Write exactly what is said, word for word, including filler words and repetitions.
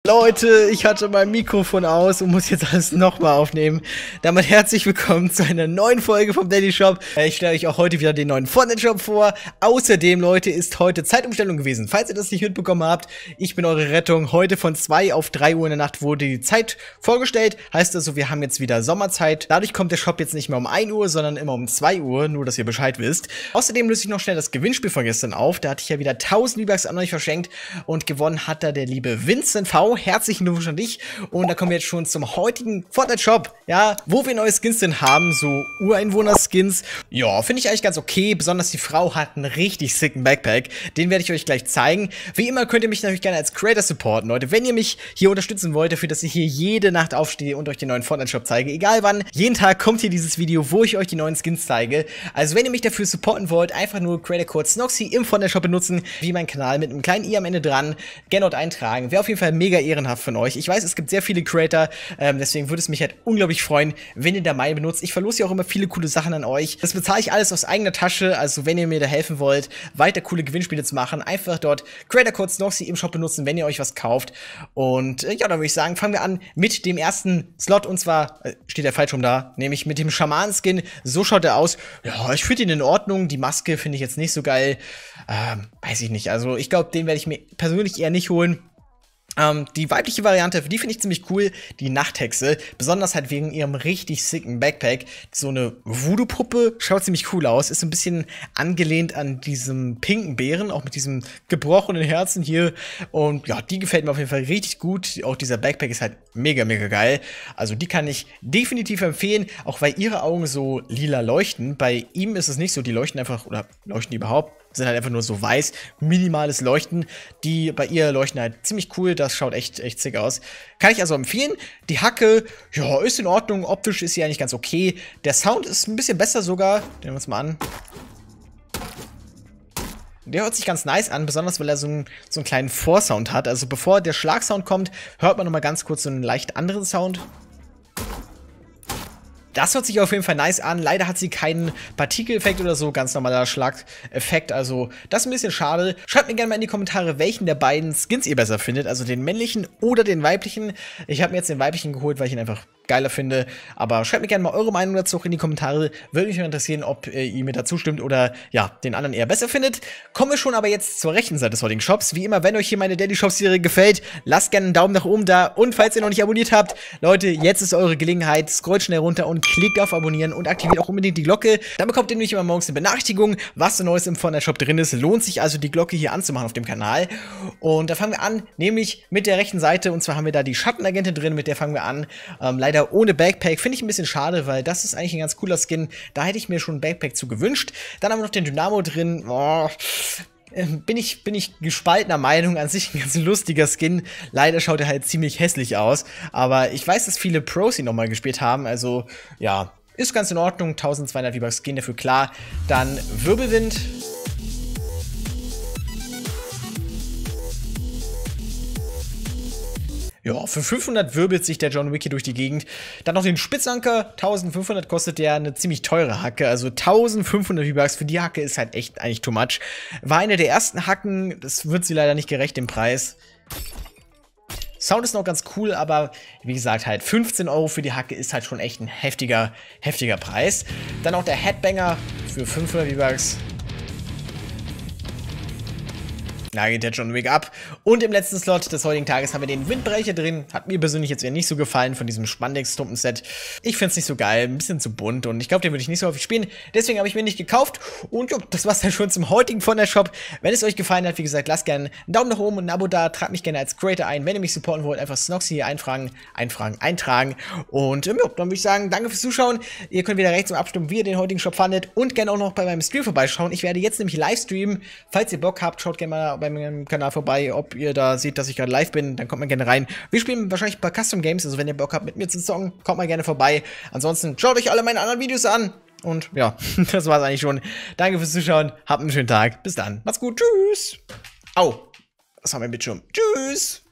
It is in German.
Leute, ich hatte mein Mikrofon aus und muss jetzt alles nochmal aufnehmen. Damit herzlich willkommen zu einer neuen Folge vom Daddy Shop. Ich stelle euch auch heute wieder den neuen Fortnite Shop vor. Außerdem, Leute, ist heute Zeitumstellung gewesen. Falls ihr das nicht mitbekommen habt, ich bin eure Rettung. Heute von zwei auf drei Uhr in der Nacht wurde die Zeit vorgestellt. Heißt also, wir haben jetzt wieder Sommerzeit. Dadurch kommt der Shop jetzt nicht mehr um ein Uhr, sondern immer um zwei Uhr. Nur, dass ihr Bescheid wisst. Außerdem löse ich noch schnell das Gewinnspiel von gestern auf. Da hatte ich ja wieder tausend V-Bucks an euch verschenkt. Und gewonnen hat da der liebe Vincent V. Herzlichen Glückwunsch an dich. Und da kommen wir jetzt schon zum heutigen Fortnite Shop, ja, wo wir neue Skins denn haben, so Ureinwohner-Skins. Ja, finde ich eigentlich ganz okay. Besonders die Frau hat einen richtig sicken Backpack. Den werde ich euch gleich zeigen. Wie immer könnt ihr mich natürlich gerne als Creator supporten, Leute. Wenn ihr mich hier unterstützen wollt, dafür, dass ich hier jede Nacht aufstehe und euch den neuen Fortnite Shop zeige, egal wann, jeden Tag kommt hier dieses Video, wo ich euch die neuen Skins zeige. Also wenn ihr mich dafür supporten wollt, einfach nur Creator-Code Snoxy im Fortnite Shop benutzen, wie mein Kanal mit einem kleinen i am Ende dran, gerne dort eintragen. Wäre auf jeden Fall mega ehrenhaft von euch. Ich weiß, es gibt sehr viele Creator, ähm, deswegen würde es mich halt unglaublich freuen, wenn ihr da meinen benutzt. Ich verlose ja auch immer viele coole Sachen an euch. Das bezahle ich alles aus eigener Tasche, also wenn ihr mir da helfen wollt, weiter coole Gewinnspiele zu machen, einfach dort Creator-Code Snoxy im Shop benutzen, wenn ihr euch was kauft. Und äh, ja, dann würde ich sagen, fangen wir an mit dem ersten Slot, und zwar, äh, steht der falsch rum da, nämlich mit dem Schaman-Skin. So schaut er aus. Ja, ich finde ihn in Ordnung. Die Maske finde ich jetzt nicht so geil. Ähm, weiß ich nicht. Also ich glaube, den werde ich mir persönlich eher nicht holen. Ähm, die weibliche Variante, die finde ich ziemlich cool, die Nachthexe, besonders halt wegen ihrem richtig sicken Backpack. So eine Voodoo-Puppe, schaut ziemlich cool aus, ist so ein bisschen angelehnt an diesem pinken Bären, auch mit diesem gebrochenen Herzen hier. Und ja, die gefällt mir auf jeden Fall richtig gut. Auch dieser Backpack ist halt mega, mega geil. Also die kann ich definitiv empfehlen, auch weil ihre Augen so lila leuchten. Bei ihm ist es nicht so, die leuchten einfach, oder leuchten die überhaupt? Sind halt einfach nur so weiß, minimales Leuchten. Die bei ihr leuchten halt ziemlich cool, das schaut echt, echt sick aus. Kann ich also empfehlen. Die Hacke, ja, ist in Ordnung, optisch ist sie eigentlich ganz okay. Der Sound ist ein bisschen besser sogar. Den nehmen wir uns mal an. Der hört sich ganz nice an, besonders weil er so einen, so einen kleinen Vorsound hat. Also bevor der Schlagsound kommt, hört man noch mal ganz kurz so einen leicht anderen Sound. Das hört sich auf jeden Fall nice an. Leider hat sie keinen Partikeleffekt oder so, ganz normaler Schlageffekt. Also das ist ein bisschen schade. Schreibt mir gerne mal in die Kommentare, welchen der beiden Skins ihr besser findet. Also den männlichen oder den weiblichen. Ich habe mir jetzt den weiblichen geholt, weil ich ihn einfach geiler finde. Aber schreibt mir gerne mal eure Meinung dazu auch in die Kommentare. Würde mich mal interessieren, ob äh, ihr mir dazu stimmt oder ja, den anderen eher besser findet. Kommen wir schon aber jetzt zur rechten Seite des heutigen Shops. Wie immer, wenn euch hier meine Daddy Shop Serie gefällt, lasst gerne einen Daumen nach oben da. Und falls ihr noch nicht abonniert habt, Leute, jetzt ist eure Gelegenheit. Scrollt schnell runter und klickt auf Abonnieren und aktiviert auch unbedingt die Glocke. Dann bekommt ihr nämlich immer morgens eine Benachrichtigung, was so Neues im Fortnite Shop drin ist. Lohnt sich also, die Glocke hier anzumachen auf dem Kanal. Und da fangen wir an, nämlich mit der rechten Seite. Und zwar haben wir da die Schattenagentin drin, mit der fangen wir an. Ähm, leider ohne Backpack, finde ich ein bisschen schade, weil das ist eigentlich ein ganz cooler Skin. Da hätte ich mir schon ein Backpack zu gewünscht. Dann haben wir noch den Dynamo drin. Oh. Bin ich, bin ich gespaltener Meinung, an sich ein ganz lustiger Skin. Leider schaut er halt ziemlich hässlich aus. Aber ich weiß, dass viele Pros ihn nochmal gespielt haben. Also, ja, ist ganz in Ordnung. zwölfhundert V-Bucks gehen dafür klar. Dann Wirbelwind. Ja, für fünfhundert wirbelt sich der John Wick hier durch die Gegend. Dann noch den Spitzanker, eintausendfünfhundert kostet der, eine ziemlich teure Hacke. Also eintausendfünfhundert V-Bucks für die Hacke ist halt echt eigentlich too much. War eine der ersten Hacken, das wird sie leider nicht gerecht, dem Preis. Sound ist noch ganz cool, aber wie gesagt, halt fünfzehn Euro für die Hacke ist halt schon echt ein heftiger, heftiger Preis. Dann auch der Headbanger für fünfhundert V-Bucks. Da geht der John Wick ab. Und im letzten Slot des heutigen Tages haben wir den Windbrecher drin. Hat mir persönlich jetzt eher nicht so gefallen von diesem Spandex-Stumpen-Set. Ich finde es nicht so geil, ein bisschen zu bunt und ich glaube, den würde ich nicht so häufig spielen. Deswegen habe ich mir nicht gekauft. Und ja, das war's dann schon zum heutigen Fortnite Shop. Wenn es euch gefallen hat, wie gesagt, lasst gerne einen Daumen nach oben und ein Abo da. Tragt mich gerne als Creator ein. Wenn ihr mich supporten wollt, einfach Snoxy hier eintragen, eintragen, eintragen. Und ähm, ja, dann würde ich sagen, danke fürs Zuschauen. Ihr könnt wieder rechts im abstimmen, wie ihr den heutigen Shop fandet. Und gerne auch noch bei meinem Stream vorbeischauen. Ich werde jetzt nämlich live streamen. Falls ihr Bock habt, schaut gerne mal bei meinem Kanal vorbei, ob ihr da seht, dass ich gerade live bin, dann kommt mal gerne rein. Wir spielen wahrscheinlich ein paar Custom Games, also wenn ihr Bock habt, mit mir zu zocken, kommt mal gerne vorbei. Ansonsten schaut euch alle meine anderen Videos an. Und ja, das war's eigentlich schon. Danke fürs Zuschauen, habt einen schönen Tag. Bis dann. Macht's gut. Tschüss. Au. Das war mein Bildschirm. Tschüss.